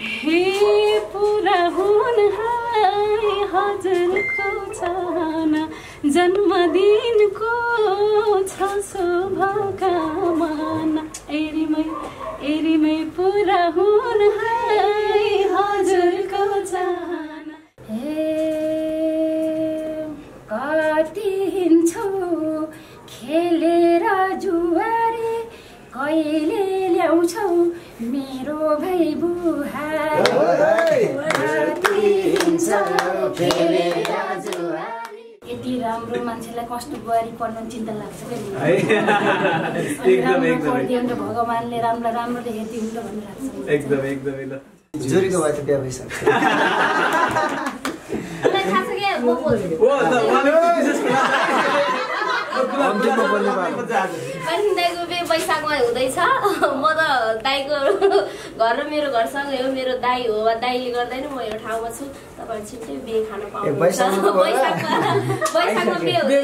हे पुरा हुन है हजुरको चाहना जन्मदिनको छ शुभकामना एरीमै पुरा हुन है हजुरको चाहना हे कति हिँड्छौ खेलेर जुवारी कहिले ल्याउँछौ मेरो भाइ बुहारी यति राम्रो मान्छेलाई कस्तो बुहारी पढ्नु चिन्ता लाग्छ क्या भगवानले राम्रो राम्रो देखेको हुन्छ भन्ने लाग्छ एकदमै जोरीको भए त बिहा भइसक्छ वैशाखमा हुँदैछ म त दाइको घर र मेरो घरसँगै हो मेरो दाइ हो दाइले गर्दा नि म यो ठाउँमा छु तपाईहरु छिट्टै बिहे खान पाउनुहुन्छ वैशाखमा बिहे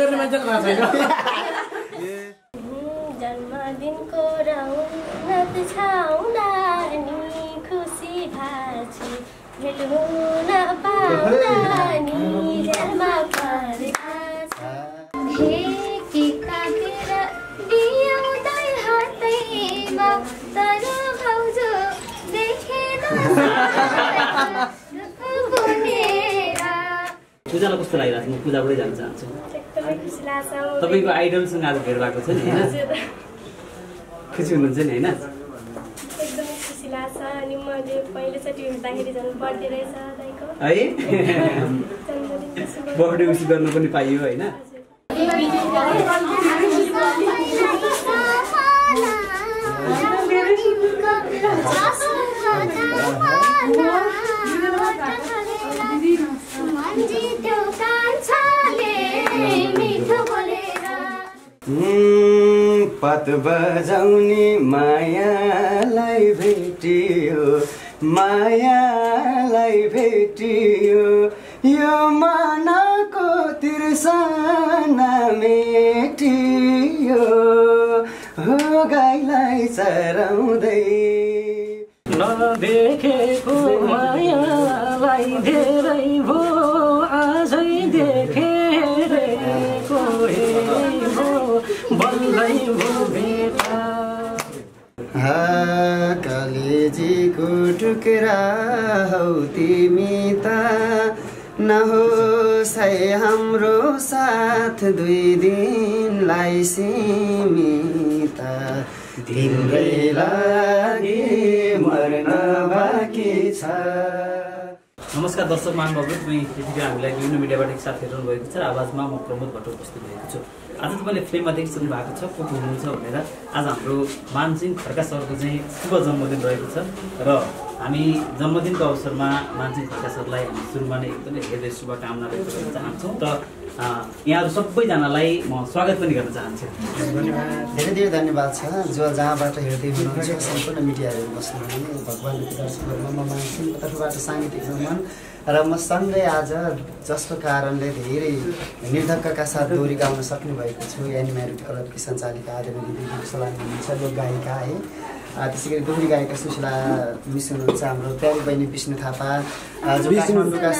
जन्मदिनको रौनक छाउँदा नि खुसी भाछु भेट हुन पाउँदा नि जन्म परेका छ के काटेर बियाउँदै हातैमा तर भाउजू देखेन पूजालाई कस्तो लागिरहेको छ म पूजाबाटै जान चाहन्छु एकदमै खुसी लाग्छ तपाईको आइडलसँग आज भेट भएको छ नि हैन खुसी हुनुहुन्छ नि हैन एकदमै खुसी लाग्छ अनि मैले पहिलोचोटि हेर्दाखेरि झन् बर्थडे रहेछ दाइको है बर्थडे विश गर्न पनि पाइयो हैन पत बजाउने मायालाई भेटियो यो मनको तिर्सना मेटियो हो गाईलाई चराउँदै नदेखेको मायालाई धेरै भो आजै देखेको बल्दै भो भेटा कलेजीको टुक्रा हौ तिमी त नहोस् है हाम्रो साथ 2 दिनलाई सीमित तिम्रै लागि मर्न बाँकी छ। नमस्कार दर्शक महानुभावहरु, यतिखेर हामीलाई विभिन्न मिडियाबाट एकसाथ हेर्नु भएको छ। आवाजमा म प्रमोद भट्ट उपस्थित भएको छु। आज तपाईले फिल्ममा देखिसक्नु भएको छ को हुनुहुन्छ भनेर। आज हाम्रो मानसिंह खड्का सरको चाहिँ शुभ जन्मदिन रहेको छ र हामी जन्मदिनको अवसरमा मानसिंह खड्का सरलाई हामी सुरुमा नै एकदमै हृदय शुभकामना व्यक्त गर्न चाहन्छौँ र यहाँहरु सबैजनालाई म स्वागत पनि गर्न चाहन्छु। धेरै धेरै धन्यवाद छ जो जहाँबाट हेर्दै हुनुहुन्छ सम्पूर्ण मिडियाहरु बस्नुहुने भगवानको दर्शकहरुमा म मानसिंहको तर्फबाट सांगीतिक नमन र म सँगै आज जसको कारणले धेरै निर्धक्कका साथ दोहोरी गाउन सक्नु भएको छु एनिमेटेड क्लबकी सञ्चालिका आदरणीय दिदी सलाम हुनुहुन्छ लोक गायिका है त्यसैगरी दोहोरी गायिका सुशीला मिस हुनुहुन्छ हाम्रो प्यारी बहिनी विष्णु थापा जो काठमाडौँका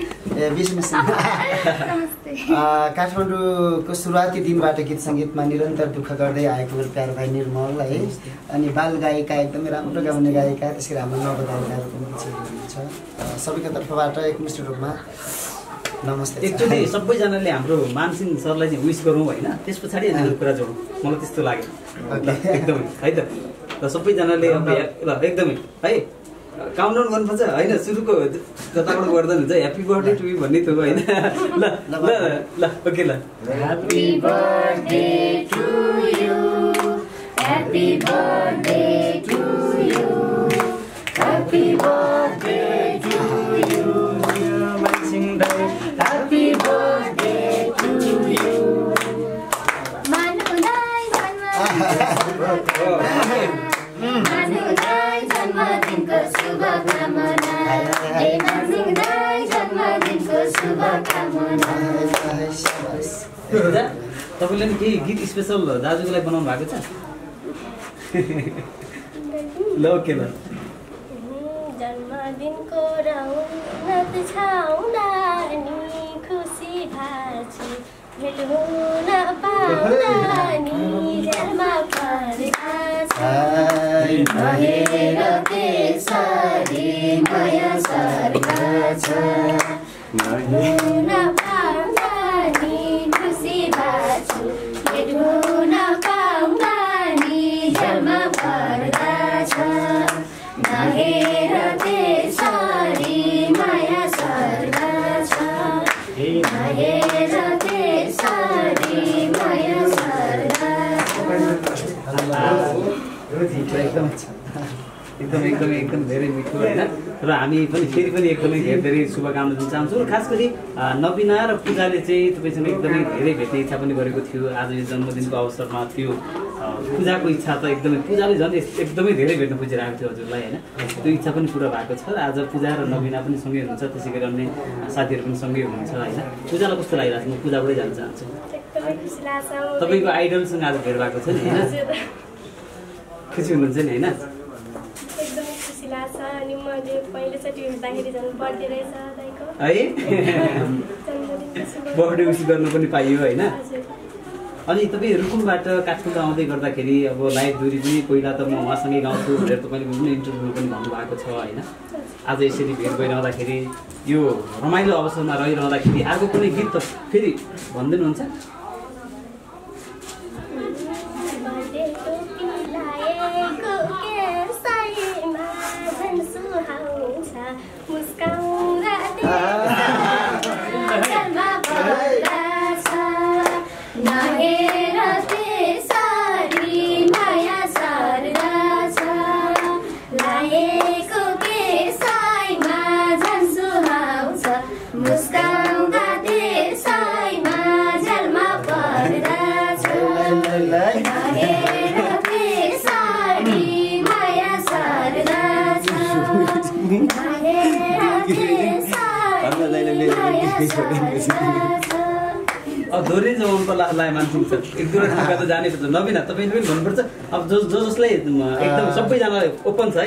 काठमाडौँको सुरुवाती दिनबाट गीत सङ्गीतमा निरन्तर दुःख गर्दै आएको मेरो प्यारो भाइ निर्मल है अनि बाल गायिका एकदमै राम्रो गाउने गायिका त्यसैगरी हाम्रो नवगायिकाहरू पनि पछि हुनुहुन्छ सबैको तर्फबाट एकमुष्ट रूपमा नमस्ते। एकचोटि सबैजनाले हाम्रो मानसिंह सरलाई चाहिँ विश गरौँ हैन, त्यस पछाडि हामीले कुरा जोडौँ, मलाई त्यस्तो लाग्यो एकदमै है त। र सबैजनाले ल एकदमै है काउन्टडाउन गर्नुपर्छ हैन, सुरुको जताबाट गर्दा हुन्छ ह्यापी बर्थडे टु यु भन्ने थियो हैन। ल ल ल ओके ल happy birthday to you happy birthday to you happy birthday to you Mansingh दाइ ह्यापी बर्थडे टु यु मानु दाइ जन्मदिनको शुभकामना हे मानसिंह दाइ जन्मदिनको शुभकामना। तपाईले नि केही गीत स्पेशल दाजुको लागि बनाउनु भएको छ? ल ओके ल दिनको रौनक छाउँदा नि खुसी भाछु भेट हुन पाउँदा नि जेलमा परेका छ नहेर त्यसरी माया स्वर्ग छ हुन पाउँदा नि खुसी भाछु भेट हुन पाउँदा नि जेलमा पर्दा छ नहेर त्यसरी माया स्वर्ग छ नहेर त्यसरी माया स्वर्ग एकदम धेरै मिठो होइन र हामी पनि फेरि पनि एकदमै धेरै धेरै शुभकामना दिन चाहन्छौँ र खास गरी नबिना र पूजाले चाहिँ तपाईँसँग एकदमै धेरै भेट्ने इच्छा पनि गरेको थियो आज यो जन्मदिनको अवसरमा त्यो पूजाको इच्छा त एकदमै पूजाले झन् एकदमै धेरै भेट्न खोजिरहेको थियो हजुरलाई होइन त्यो इच्छा पनि पुरा भएको छ आज पूजा र नबिना पनि सँगै हुनुहुन्छ त्यसै गरी अन्य साथीहरू पनि सँगै हुनुहुन्छ होइन पूजालाई कस्तो लागिरहेको छ म पूजाबाटै जान चाहन्छु तपाईँको आइडलसँग आज भेट भएको छ नि होइन खुसी हुनुहुन्छ नि होइन एकदमै खुसी लाग्छ अनि मैले पहिलोचोटि हुँदाखेरि झन् बर्थडे रहेछ दाइको है बर्थडे विस गर्नु पनि पाइयो होइन अनि तपाईँ रुकुमबाट काठमाडौँ आउँदै गर्दाखेरि अब लाइफ दूरी पनि पहिला त म उहाँसँगै गाउँछु भनेर तपाईँले विभिन्न इन्टरभ्यूमा पनि भन्नुभएको छ होइन आज यसरी भेट भइरहँदाखेरि यो रमाइलो अवसरमा रहिरहँदाखेरि अर्को कुनै गीत त फेरि भनिदिनुहुन्छ नहेर त्यसरी माया स्वर्ग छ लागेको केसैमा झन् सुहाउँछ मुस्काउँदा त्यसैमा जेलमा पर्दछ नहेर त्यसरी माया स्वर्ग छ नहेर त्यसरी माया स्वर्ग छ धेरै जमानको लागि मान्छे छ एक दुईवटा ठाउँका त जानै पर्छ नबिना तपाईँले पनि भन्नुपर्छ अब जसलाई एकदम सबैजना ओपन छ है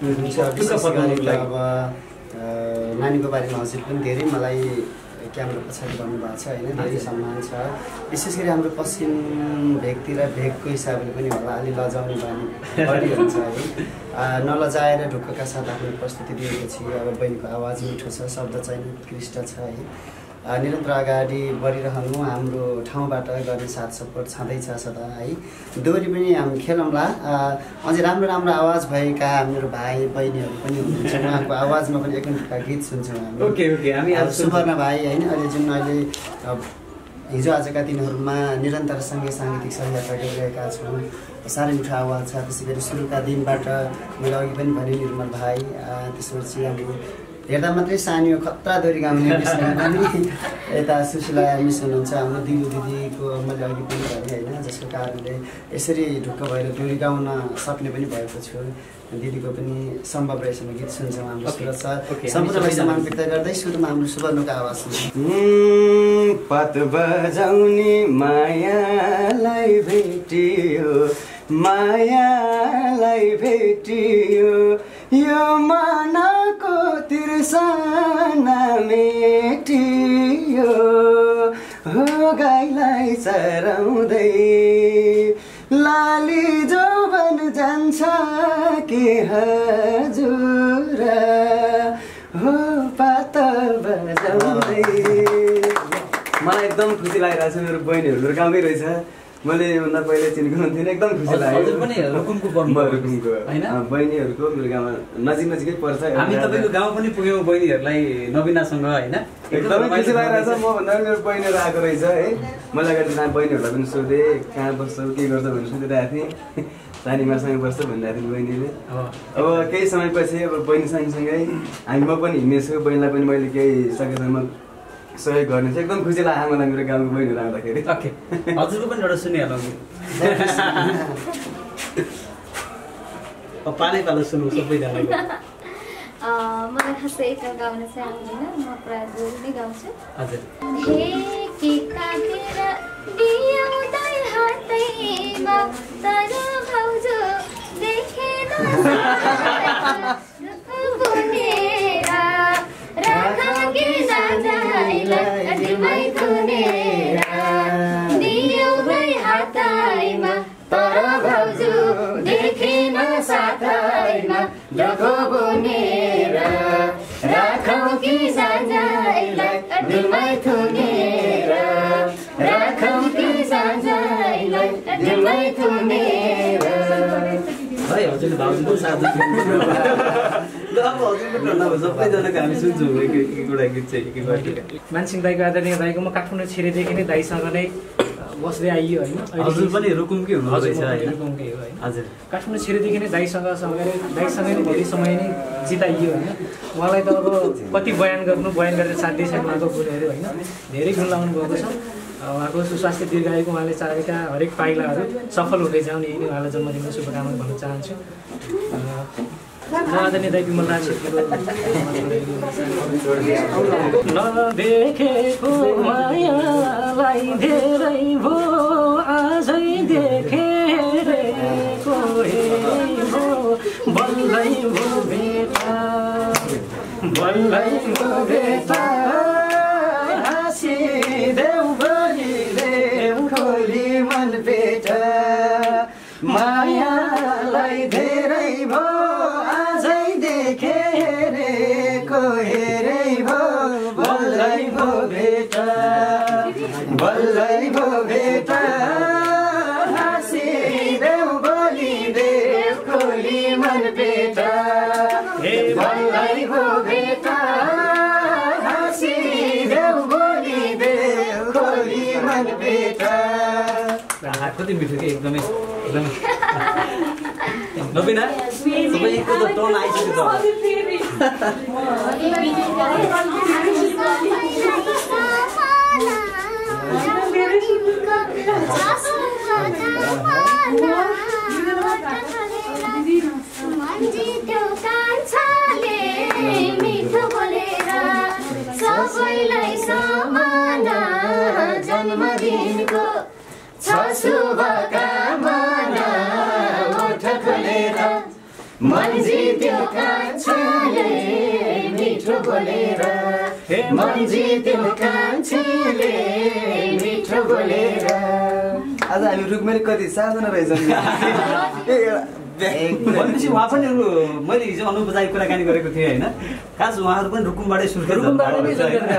अब नानीको बारेमा हजुर पनि धेरै मलाई क्यामेरा पछाडि भन्नुभएको छ होइन धेरै सम्मान छ विशेष गरी हाम्रो पश्चिम भेगतिर भेगको हिसाबले पनि होला अलि लजाउने बानी बढी हुन्छ है नलजाएर ढुक्कका साथ आफ्नो प्रस्तुति दिएको छु अब बहिनीको आवाज मिठो छ शब्द चाहिँ उत्कृष्ट छ है निरन्तर अगाडि बढिरहनु हाम्रो ठाउँबाट गर्ने साथ सपोर्ट छँदैछ सदा है दोहोरी पनि हामी खेलौँला अझै राम्रो राम्रो आवाज भएका मेरो भाइ बहिनीहरू पनि हुनुहुन्छ उहाँको आवाजमा पनि एकैका गीत सुन्छौँ हामी सुवर्ण भाइ होइन अहिले जुन अहिले हिजो आजका दिनहरूमा निरन्तर सँगै साङ्गीतिक सहयात्रा गरिरहेका छौँ साह्रै मिठो आवाज छ त्यसै गरी सुरुका दिनबाट मैले अघि पनि भने निर्मल भाइ त्यसपछि हाम्रो हेर्दा मात्रै सानो खतरा दोहोरी गाउने पनि यता सुशीला मिस हुनुहुन्छ हाम्रो दिदी दिदीको मैले अघि पनि भने होइन जसको कारणले यसरी ढुक्क भएर दोहोरी गाउन सक्ने पनि भएको छु दिदीको पनि सम्भव रहेछन् गीत सुन्छौँ हाम्रो सुरज सर सम्पूर्णलाई सम्मान व्यक्त गर्दै सुरुमा हाम्रो सुवर्णको आवाज सुन्छौँ पात बजाउने मायालाई भेटियो मायालाई भेटियो यो मनको तिर्सना मेटियो हो गाईलाई चराउँदै लाली जोबन जान्छ कि हजुर हो पात बजाउँदै मलाई एकदम खुसी लागिरहेको छ मेरो बहिनीहरू मेरो गाउँकै रहेछ मैले योभन्दा पहिले चिनेको हुन्थेन एकदम खुसी लाग्यो रुकुमको होइन बहिनीहरूको मेरो गाउँमा नजिकै पर्छ हामी तपाईँको गाउँ पनि पुग्यौँ बहिनीहरूलाई नबिनासँग होइन एकदमै खुसी लागिरहेको छ म भन्दा पनि मेरो बहिनीहरू आएको रहेछ है मैले अगाडि बहिनीहरूलाई पनि सोधेँ कहाँ बस्छौ के गर्छ भनेर सोधिरहेको थिएँ सानीमासँग बस्छ भनिरहेको थिएँ बहिनीले अब केही समयपछि अब बहिनी सँगसँगै हामी म पनि हिँड्नेछु बहिनीलाई पनि मैले केही सकेसम्म सहयोग गर्ने चाहिँ एकदम खुसी लाग्यो मलाई मेरो गाउँको बहिनीहरू आउँदाखेरि ओके हजुरको पनि एउटा सुनिहालौँ पालै पालो सुनौँ सबैजनाको मलाई खासै एक गाउन चाहिँ आउँदैन म प्रायः जोड नै गाउँछु हजुर हे के काटेर बियाउँदै हातैमा तर भाउजू देखेन थुनेर दियौ भई हातैमा तर भाउजू देखेन साथैमा डगो बुनेर राखौ कि साँझैलाई दिलमै थुनेर राखौ कि साँझैलाई दिलमै थुनेर है हजुरले भाउजूको साथ ल अब हजुरको टर्न अब सबैजनाको हामी सुन्छौँ एउटा गीत चाहिँ के गर्छ मानसिंह दाइको आदरणीय दाइको म काठमाडौँ छिरेदेखि नै दाइसँग नै बस्दै आइयो होइन हजुर पनि रुकुमकै हुनुहुन्छ हैन रुकुमकै हो होइन हजुर काठमाडौँ छिरेदेखि नै दाइसँगै नै धेरै समय नै जिताइयो होइन उहाँलाई त अब कति बयान गरेर साध्य छैन उहाँको गुणहरू होइन धेरै गुण लाउनु भएको छ उहाँको सुस्वास्थ्य दीर्घायुको उहाँले चाहेका हरेक पाइलाहरू सफल हुँदै जाउँ यही नै उहाँलाई जन्मदिनको शुभकामना भन्न चाहन्छु आदरणीय दाइ विमल राज नदेखेको मायालाई धेरै भो आजै देखेको हेरेको बल्लै भो भेटा हाँसिदेऊ बलिदेऊ खोली मन पेटा मायालाई धेरै भो आजै देखेको हेरै भो बल्लै भो भेटा हाँसिदेऊ बलिदेऊ खोली मन पेटा हे बल्लै भो भेटा हाँसिदेऊ बलिदेऊ खोली मन पेटा कति मिठो कि एकदमै नबिना सबैको त टर्न आइसक्यो मिठो बोलेर सबैलाई समाना जन्मदिनको छ शुभकामना ओठ खोलेर मन जित्यो कान्छीले मिठो बोलेर मन जित्यो कान्छीले मिठो बोलेर आज हामी रुकमेरी कति 7 जना रहेछौँ भनेपछि उहाँ पनि मैले हिजो अनौपचारिक कुराकानी गरेको थिएँ होइन खास उहाँहरू पनि रुकुमबाटै सुर्खेत हजुरले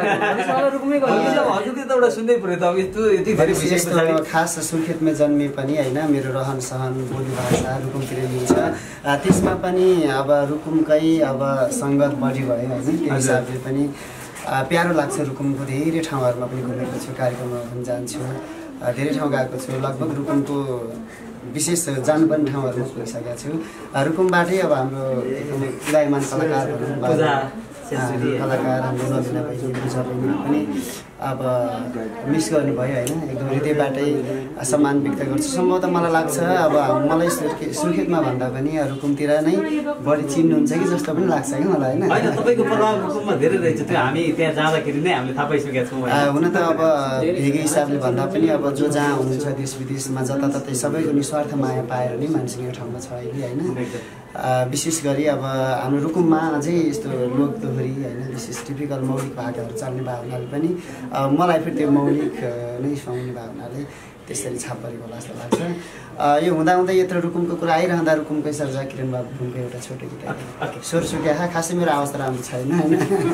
त एउटा सुन्दै पऱ्यो त अब यति धेरै विशेष खास सुर्खेतमै जन्मे पनि होइन मेरो रहन सहन बोली भाषा रुकुमतिर मिल्छ त्यसमा पनि अब रुकुमकै अब सङ्गत बढी भयो होइन त्यो हिसाबले पनि प्यारो लाग्छ रुकुमको धेरै ठाउँहरूमा पनि घुमेको छु कार्यक्रममा पनि जान्छु धेरै ठाउँ गएको छु लगभग रुकुमको विशेष जानुपर्ने ठाउँहरूमा पुगिसकेको छु रुकुमबाटै अब हाम्रो एकदमै उदयमान कलाकारहरू कलाकार हाम्रो नबिना बहिनी पूजा बहिनी पनि अब मिस गर्नुभयो होइन एकदम हृदयबाटै सम्मान व्यक्त गर्छु सम्भवतः मलाई लाग्छ अब मलाई सुर्खेतमा भन्दा पनि रुकुमतिर नै बढी चिन्नुहुन्छ कि जस्तो पनि लाग्छ कि मलाई होइन तपाईँको प्रभाव रुकुममा धेरै रहेछ त्यो हामी त्यहाँ जाँदाखेरि नै हामीले थाहा पाइसकेका छौँ हुन त अब भेगै हिसाबले भन्दा पनि अब जो जहाँ हुनुहुन्छ देश विदेशमा जताततै सबैको निस्वार्थ माया पाएर नै मान्छे यो ठाउँमा छ अहिले होइन विशेष गरी अब हाम्रो रुकुममा अझै यस्तो लोकदोहोरी होइन विशेष टिपिकल मौलिक भागहरू चल्ने भावनाले पनि मलाई फेरि त्यो मौलिक नै सुहाउने भावनाले त्यसरी छाप परेको होला जस्तो लाग्छ यो हुँदाहुँदै यत्रो रुकुमको कुरा आइरहँदा रुकुमकै सर्जा किरण बाबु रुकुमको एउटा छोटो गीत स्वर सुक्या खासै मेरो आवाज त राम्रो छैन होइन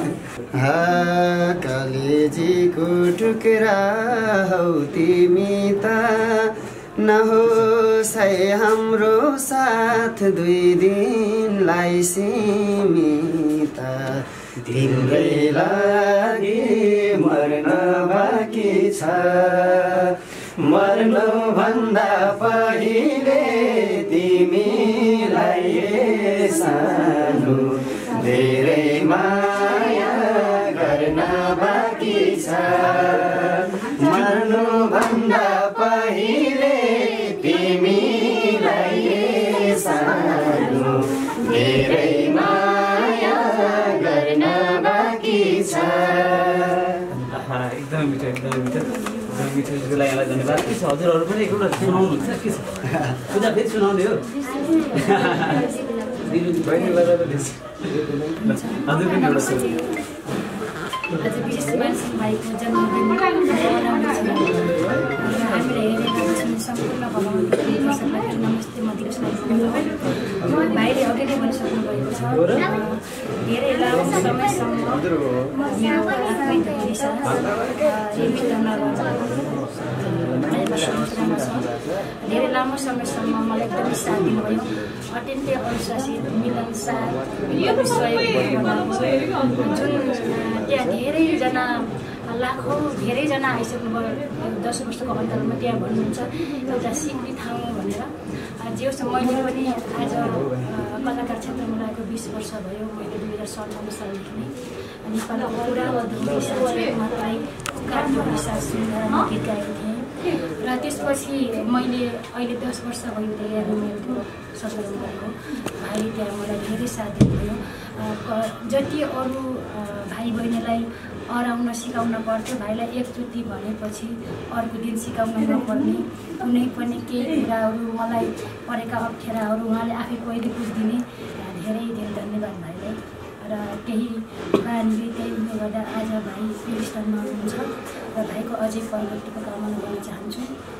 कलेजीको टुक्रा हौ तिमी त नहोस् है हाम्रो साथ 2 दिनलाई सीमित तिम्रै लागि मर्न बाँकी छ मर्नु भन्दा पहिले तिमीलाई सानो धेरै माया गर्न बाँकी छ मर्नु भन्दा पहिले तिमीलाई सानो धेरै माया गर्न बाँकी छ एकदमै मिठो एकदमै मिठो मिठोको लागि यहाँलाई धन्यवाद के छ हजुरहरू पनि एउटा सुनाउनुहुन्छ के छ पूजा फेरि सुनाउने हो हजुर पनि एउटा आज विशेष मानसिंह भाइको जन्मदिन मनाउँदैछौँ र हामीले हेरेका छौँ सम्पूर्ण भगवान्को दर्शकलाई नमस्ते म दिवस भाइले अघि नै भनिसक्नु भएको छ धेरै लामो समयसम्म मेरो आफ्नै पेसा धेरै लामो समयसम्म मलाई एकदमै साथ दिनुभयो अत्यन्तै अनुशासित मिलनसार एकदमै सहयोग जुन त्यहाँ धेरैजना लाखौँ धेरैजना आइसक्नुभयो 10 वर्षको अन्तरमा त्यहाँ भन्नुहुन्छ एउटा सिक्ने ठाउँ भनेर जे होस् मैले पनि आज कलाकार क्षेत्रमा लागेको 20 वर्ष भयो मैले 2057 सालदेखि नै नेपालको पुरानो मात्रै सुनेर गीत गाएको थिएँ र त्यसपछि मैले अहिले 10 वर्ष भयो त्यहाँ मेरो सफल भएको भाइले त्यहाँ मलाई धेरै साथ दिनुभयो जति अरू भाइ बहिनीलाई अराउन सिकाउन पर्थ्यो भाइलाई एकचोटि भनेपछि अर्को दिन सिकाउन नपर्ने कुनै पनि केही कुराहरू मलाई परेका अप्ठ्याराहरू उहाँले आफै पहिले बुझिदिने धेरै धेरै धन्यवाद भाइलाई र केही कारणले त्यही हुने गर्दा आज भाइ यो स्थानमा हुनुहुन्छ र भाइको अझै परिवर्तनको कामना गर्न चाहन्छु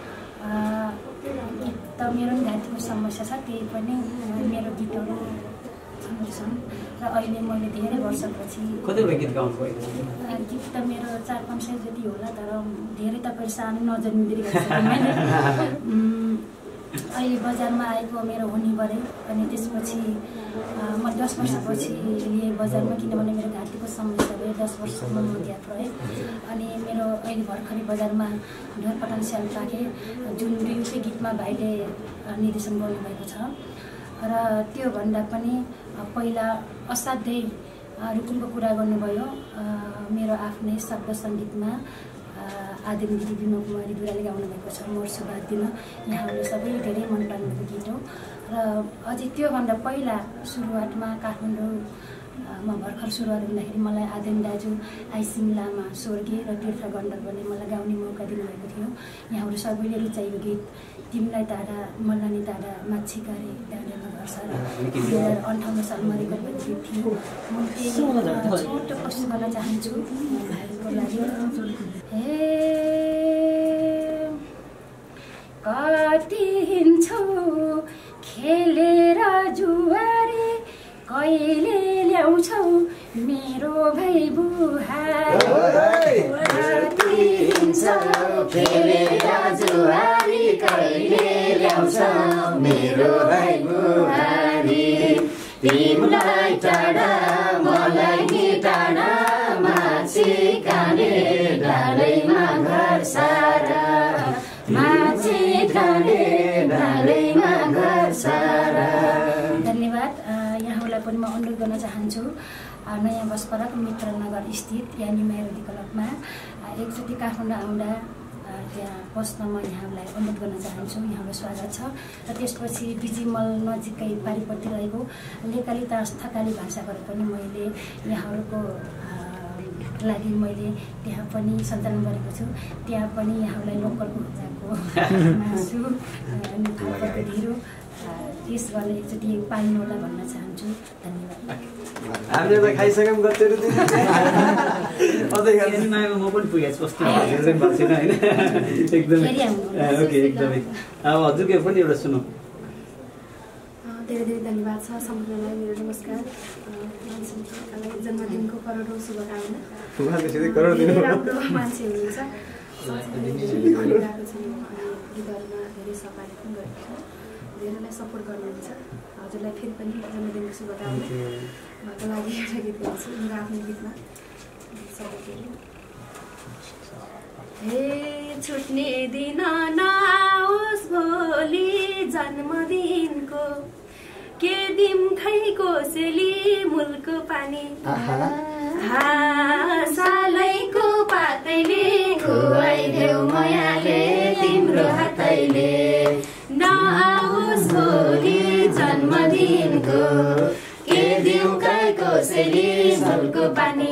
गीत त मेरो पनि घाँटीको समस्या छ त्यही पनि मेरो गीतहरू छन् र अहिले मैले धेरै वर्षपछि गीत गाउनुभयो गीत त मेरो 400-500 जति होला तर धेरै तपाईँहरू सानो नजन्मिँदै मैले अहिले बजारमा आएको मेरो हुने गरेँ अनि त्यसपछि म 10 वर्षपछि लिएँ बजारमा किनभने मेरो घाँटीको समस्या भयो 10 वर्षसम्म म त्यहाँ रहेँ अनि मेरो अहिले भर्खरै बजारमा ढोरपटन स्याल राखेँ जुन दुईवटै गीतमा भाइले निर्देशन गर्नुभएको छ र त्योभन्दा पनि पहिला असाध्यै रुकुमको कुरा गर्नुभयो मेरो आफ्नै शब्द सङ्गीतमा आदिम दिदी बिमल कुमारी दुराले गाउनुभएको छ मोर्छु बात दिन यहाँहरूले सबैले धेरै मन पार्नुभएको गीत हो र अझै त्योभन्दा पहिला सुरुवातमा काठमाडौँमा भर्खर सुरुवात हुँदाखेरि मलाई आदिम दाजु आइसिङ लामा स्वर्गीय र तीर्थ गण्डकले मलाई गाउने मौका दिनुभएको थियो यहाँहरू सबैले रुचाएको गीत तिमीलाई टाढा मल्लानी टाढा माछी गाडी टाढामा घर सारा 2058 सालमा रेकर्ड गीत थियो म त्यही छोटो प्रश्न गर्न चाहन्छु भाइको लागि कति हिँड्छौ खेलेर जुवारी कहिले ल्याउँछौ मेरो भाइ बुहारी कति हिँड्छौ खेलेर जुवारी कहिले ल्याउँछौ मेरो भाइ बुहारी तिमीलाई टाढा मलाई नि टाढा माछी काने डालैमा घर सारा माछी काने डालैमा घर सारा धन्यवाद यहाँहरूलाई पनि म अनुरोध गर्न चाहन्छु नयाँ बसपरक मित्रनगर स्थित यानी मेरोदी क्लबमा एकचोटि काठमाडौँ आउँदा त्यहाँ बस्न म यहाँलाई अनुरोध गर्न चाहन्छु यहाँको स्वागत छ र त्यसपछि बिजिमल नजिकै पारिपट्टि रहेको लेकाली तास थकाली भाषाबाट पनि मैले यहाँहरूको लागि मैले त्यहाँ पनि सञ्चालन गरेको छु त्यहाँ पनि यहाँलाई लोकल ऊर्जाको मासु अनि फापरको ढिँडो टेस्ट गर्न एकचोटि पाइनु होला भन्न चाहन्छु धन्यवाद हामीले त खाइसक्यौँ गतेर सिनेमामा म पनि पुगेको छु कस्तो भएको छैन होइन एकदमै ओके एकदमै अब हजुरको पनि एउटा सुनौँ धेरै धेरै धन्यवाद छ सम्पूर्णलाई मेरो नमस्कार जन्मदिनको करोडौँ शुभकामना राम्रो मान्छे हुनुहुन्छ गीतहरूमा धेरै सहकारी पनि गरेको छ धेरैलाई सपोर्ट गर्नुहुन्छ हजुरलाई फेरि पनि जन्मदिनको शुभकामना उहाँको लागि एउटा गीत गाउँछु मेरो आफ्नो गीतमा हे छुट्ने दिन नआओस् भोलि जन्मदिनको के दिम खै कोसेली मुलको पानी सालैको पातैले खुवाइदेऊ मायाले तिम्रो हातैले नआओस् भोलि जन्मदिनको के दिम खै कोसेली मुलको पानी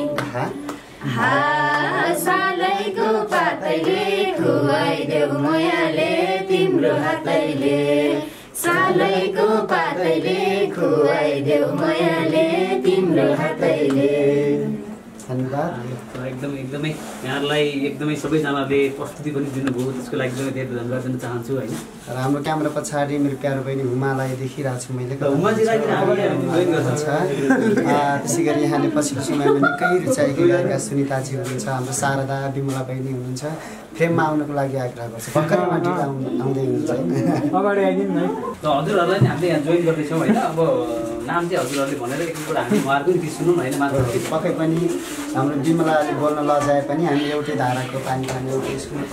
सालैको पातैले खुवाइदेऊ मायाले तिम्रो हातैले सालैको पातैले खुवाइदेऊ मायाले तिम्रो हातैले धन्यवाद धन्यवाद। एकदमै यहाँहरूलाई एकदमै सबैजनाले प्रस्तुति पनि दिनुभयो, त्यसको लागि एकदमै धेरै धन्यवाद दिन चाहन्छु होइन। र हाम्रो क्यामेरा पछाडि मेरो प्यारो बहिनी हुमालाई देखिरहेको छु मैले। त्यसै गरी यहाँले पछिल्लो समयमा निकै रुचाएकी गायिका सुनिताजी हुनुहुन्छ, हाम्रो शारदा विमला बहिनी हुनुहुन्छ, फ्रेममा आउनको लागि आग्रह गर्छ, भर्खरै माटी आउँदै हुनुहुन्छ होइन। अगाडि आइदिनु न। हजुरहरूलाई नि हामीले यहाँ जोइन गर्दैछौँ होइन। अब नाम चाहिँ हजुरहरूले भनेर एकपल्ट हामी उहाँहरूको गीत सुनौँ होइन। पक्कै पनि हाम्रो विमलाले बोल्न लजाए पनि हामी एउटै धाराको पानी खाने एउटै स्कुलमा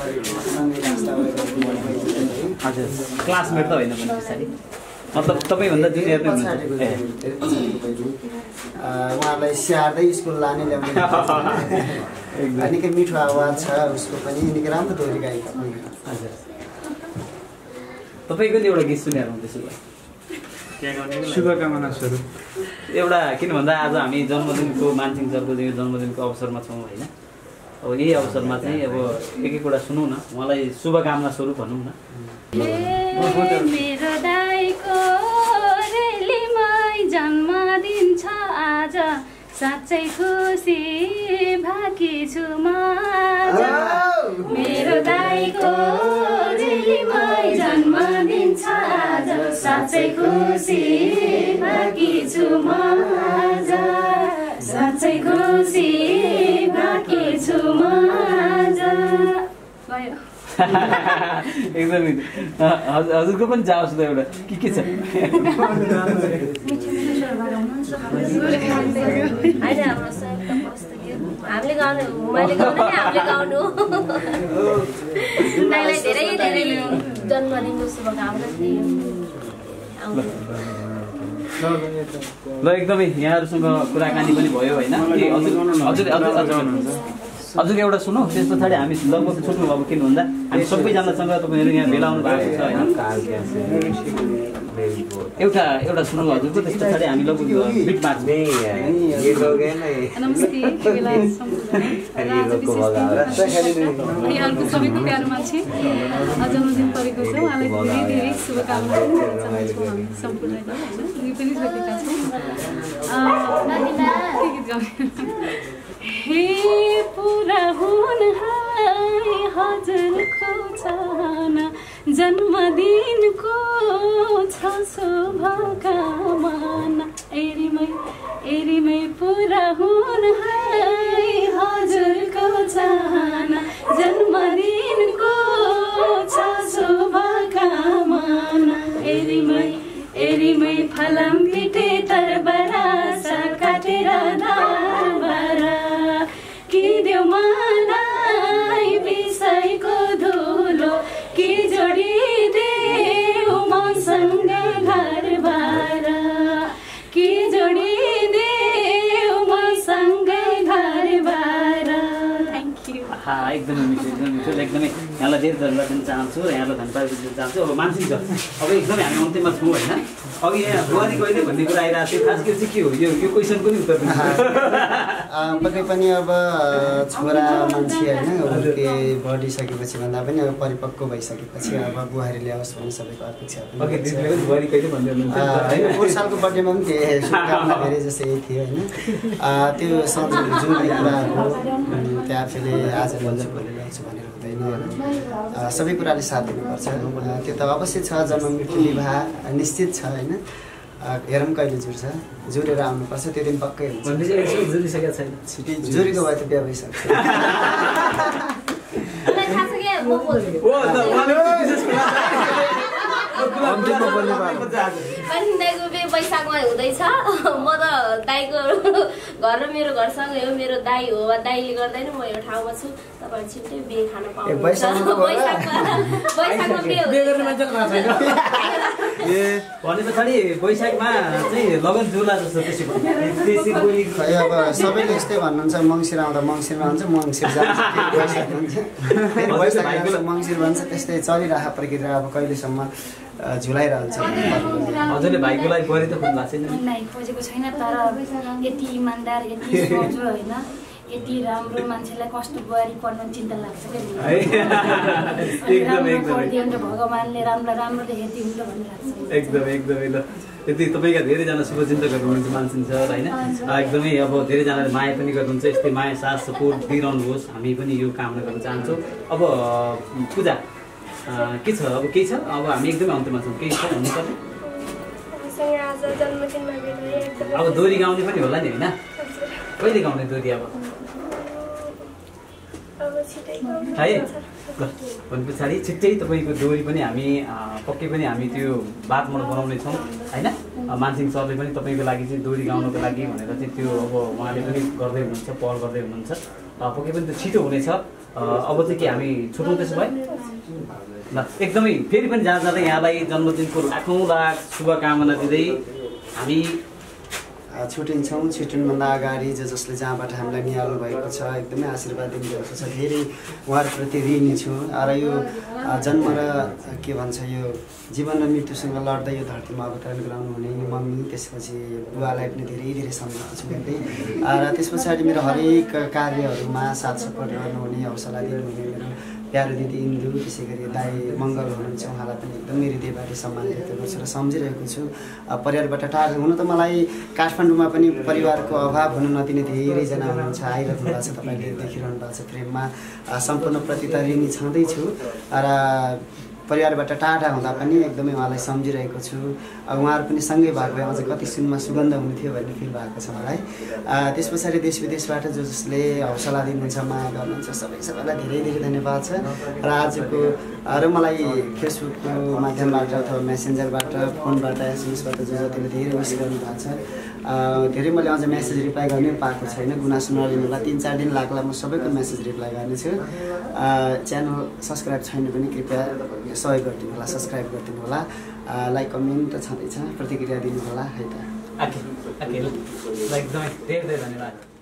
हजुर क्लासमेट त होइन भने पछाडि मतलब तपाईँभन्दा जुनियर नै हुनुहुन्छ। उहाँलाई स्याहार्दै स्कुल लाने ल्याउने निकै मिठो आवाज छ उसको पनि, निकै राम्रो दोहोरी गायिका पनि। हजुर तपाईँको नि एउटा गीत सुनेर हुँदैछु शुभकामना स्वरूप एउटा, किन भन्दा आज हामी जन्मदिनको मानसिंह सरको जन्मदिनको अवसरमा छौँ होइन। अब यही अवसरमा चाहिँ अब एक एकवटा सुनौँ न, उहाँलाई शुभकामना स्वरूप भनौँ न। मेरो दाइको रेलीमै जन्मदिन छ आज, साँच्चै खुसी भाकी छु म। मेरो दाइको रेलीमै जन्मदिन छ आज, साँच्चै खुसी भाकी छु म। साँच्चै खुसी भाकी छु म। भयो एकदमै हजुरको पनि जाओस् त एउटा के छ। हामीले गाउनु, मैले गाउनु नि हामीले गाउनु। दाइलाई धेरै धेरै जन्मदिनको शुभकामना। ल एकदमै यहाँहरूसँग कुराकानी पनि भयो होइन। हजुर एउटा सुनौ, त्यस पछाडि हामी लगभग छुट्नु। अब किन भन्दा हामी सबैजनासँग तपाईँहरू यहाँ भेला आउनु भएको छ होइन। एउटा सुनौ हजुरको, त्यस पछाडि हामी लगभग बिट मार्छ। अर्को सबैको प्यारो मान्छे जन्मदिन परेको छ, उहाँलाई धेरै धेरै शुभकामना चाहन्छौँ हामी सम्पूर्णले होइन। यो पनि सोधेका छौँ हे पुरा हुन हजुरको चाहना, जन्मदिनको छ शुभकामना। एरीमै पुरा हुन हजुरको चाहना, जन्मदिनको छ शुभकामना। एरीमै फलम पिटे तरबरा काटेर धारबरा, कि देऊ मलाई विषयको धुलो, कि जोडिदेऊ मसँगै घरबार, कि जोडिदेऊ मसँगै घरबार। Thank you. एकदमै मिठो एकदमै यहाँलाई धेरै धन्यवाद दिन चाहन्छु र यहाँलाई धन्यवाद दिन चाहन्छु। अब मानसिंह सर, अब एकदमै हामी अन्त्यमा छौँ होइन। अघि यहाँ बुहारी कहिले भन्ने कुरा आइरहेको थियो, खास गरी चाहिँ के हो यो क्वेसनको नि उत्तर पक्कै पनि अब छोरा मान्छे होइन, उर्के बढिसकेपछि भन्दा पनि अब परिपक्व भइसकेपछि अब बुहारी ल्याओस् भन्ने सबैको अपेक्षा होइन। पोहोर सालको बर्थडेमा पनि थिएँ, शुभकामना धेरै जस्तो यही थियो होइन। त्यो जुन कुराहरू त्यहाँ आफूले आज ल्याउँछु भोलि ल्याउँछु भनेर हुँदैन होइन। सबै कुराले साथ दिनुपर्छ, त्यो त अवश्य छ। जन्म मृत्यु विवाह निश्चित छ होइन। हेरौँ कहिले जुर्छ, जुरेर आउनुपर्छ, त्यो दिन पक्कै हुन्छ। जुरिसकेको छैन, जुरेको भए त बिहा भइसक्छ। दाइको बे वैशाखमा हुँदैछ। म त दाइको घर र मेरो घरसँग हो, मेरो दाइ हो, दाइले गर्दैन म यो ठाउँमा छु। तपाईँहरू छिट्टै बिहे खान पाउनुहुन्छ। वैशाखमा बिहे भने पछाडि वैशाखमा चाहिँ लगन जुर्ला जस्तो त्यसै अब सबैले यस्तै भन्नुहुन्छ, मङ्सिर आउँदा मङ्सिरमा हुन्छ, मङ्सिर जान्छ वैशाख मङ्सिर भन्छ। त्यस्तै चलिरहेको प्रक्रिया अब कहिलेसम्म झुलाइरहन्छ। हजुरले भाइको लागि बुहारी त खोज्नु भएको छैन? नाही खोजेको छैन, तर यति इमान्दार, यति सोझो होइन, यति राम्रो मान्छेलाई कस्तो बुहारी पर्नु चिन्ता लाग्छ क्या। भगवान्ले राम्रो राम्रो देखेको हुन्छ भन्ने लाग्छ। एकदमै ल त्यति तपाईँका धेरैजना शुभचिन्तकहरू हुनुहुन्छ मान्छे छ होइन एकदमै अब धेरैजनाले माया पनि गर्नुहुन्छ यस्तै माया साथ सपोर्ट दिइरहनुहोस् हामी पनि यो कामना गर्न चाहन्छौँ। अब पूजा के छ अब केही छ अब हामी एकदमै अन्त्यमा छौँ केही छ भन्नुपर्ने अब दोहोरी गाउने पनि होला नि होइन कहिले गाउने दोहोरी अब है ल भने पछाडि छिट्टै तपाईँको दोहोरी पनि हामी पक्कै पनि हामी त्यो बादमा बनाउने छौँ होइन मानसिंह सरले पनि तपाईँको लागि चाहिँ दोहोरी गाउनको लागि भनेर चाहिँ त्यो अब उहाँले पनि गर्दै हुनुहुन्छ पहल गर्दै हुनुहुन्छ पक्कै पनि त्यो छिटो हुनेछ। अब चाहिँ के हामी छुट्यौँ त्यसो भए ल एकदमै फेरि पनि जहाँ जाँदा यहाँलाई जन्मदिनको लाखौँ लाख शुभकामना दिँदै हामी छुट्टिन्छौँ। छुट्टिनुभन्दा अगाडि जसले जहाँबाट हामीलाई निहाल्नु भएको छ एकदमै आशीर्वाद दिनुभएको छ धेरै उहाँहरूप्रति ऋणी छु। र यो जन्म र के भन्छ यो जीवन र मृत्युसँग लड्दै यो धरतीमा अवतरण गराउनु हुने मम्मी त्यसपछि बुवालाई पनि धेरै धेरै सम्झाउँछु छु हेर्दै र त्यस पछाडि मेरो हरेक कार्यहरूमा साथ सपोर्ट गर्नुहुने हौसला दिनुहुने मेरो प्यारो दिदी इन्दु त्यसै गरी दाई मङ्गल हुनुहुन्छ उहाँलाई पनि एकदमै हृदयबाट सम्मान व्यक्त गर्छु र सम्झिरहेको छु। परिवारबाट टाढा हुन त मलाई काठमाडौँमा पनि परिवारको अभाव हुन नदिने धेरैजना हुनुहुन्छ आइरहनु भएको छ तपाईँले देखिरहनु भएको छ फ्रेममा सम्पूर्णप्रति त ऋणी छँदैछु र परिवारबाट टाढा हुँदा पनि एकदमै उहाँलाई सम्झिरहेको छु। उहाँहरू पनि सँगै भएको भए अझ कति सुनमा सुगन्ध हुन्थ्यो भन्ने फिल भएको छ मलाई। त्यस पछाडि देश विदेशबाट जसले हौसला दिनुहुन्छ माया गर्नुहुन्छ सबैलाई धेरै धेरै धन्यवाद छ। र आजको र मलाई फेसबुकको माध्यमबाट अथवा मेसेन्जरबाट फोनबाट एसएमएसबाट जतिले धेरै विस गर्नुभएको छ धेरै मैले अझ मेसेज रिप्लाई गर्नै पाएको छैन गुनासो नलिनुहोला 3-4 दिन लाग्ला म सबैको मेसेज रिप्लाई गर्नेछु। च्यानल सब्सक्राइब छैन भने कृपया सहयोग गरिदिनु होला सब्सक्राइब गरिदिनु होला लाइक कमेन्ट छँदैछ प्रतिक्रिया दिनु होला है त। एकदमै धेरै धेरै धन्यवाद।